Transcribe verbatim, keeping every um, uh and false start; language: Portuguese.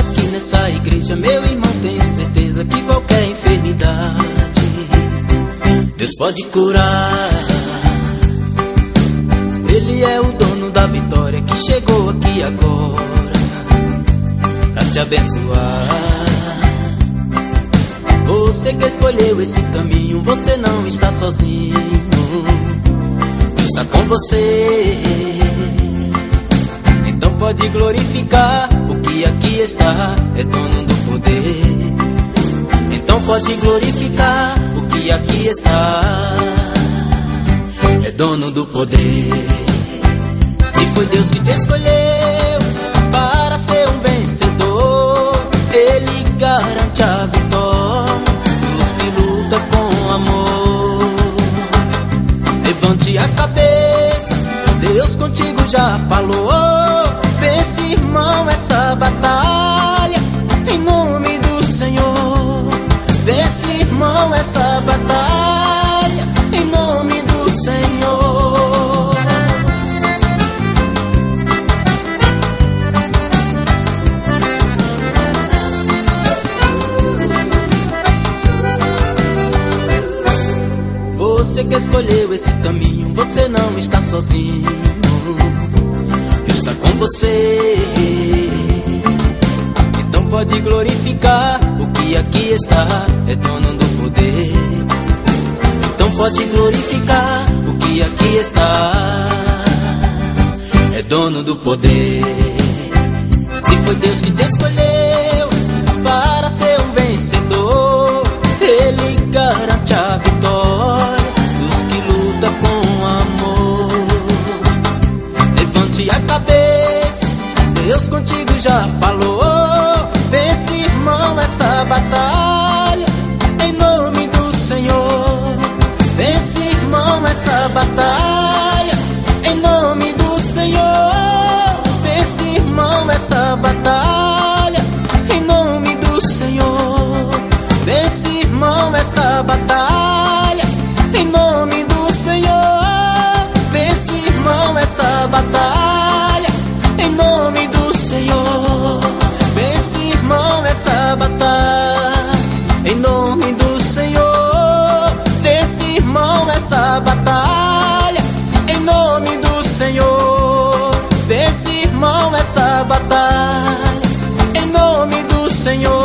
aqui nessa igreja, meu irmão, tenho certeza que qualquer enfermidade Deus pode curar. Ele é o dono da vitória que chegou aqui agora pra te abençoar. Você que escolheu esse caminho, você não está sozinho, Deus está com você. Então pode glorificar, o que aqui está é dono do poder. Então pode glorificar, o que aqui está é dono do poder. Se foi Deus que te escolheu para ser um vencedor, Ele garante a vitória dos que lutam com amor. Levante a cabeça, Deus contigo já falou. Vence, irmão, essa batalha em nome do Senhor. Vence, irmão, essa batalha em nome do Senhor. Você que escolheu esse caminho, você não está sozinho, Deus está com você. Então pode glorificar, o que aqui está é dono do poder. Então pode glorificar, o que aqui está é dono do poder. Se foi Deus que te escolheu para ser um vencedor, Ele garante a vitória dos que lutam com amor. Levante a cabeça, Deus contigo já falou. Vence, irmão, essa batalha em nome do Senhor. Vence, irmão, essa batalha em nome do Senhor. Vence, irmão, essa batalha em nome do Senhor. Vence, irmão, essa batalha em nome do Senhor. Vence, irmão, essa batalha em nome do Senhor. Vence, irmão, essa batalha em nome do Senhor. Vence, irmão, essa batalha em nome do Senhor. Vence, irmão, essa batalha em nome do Senhor.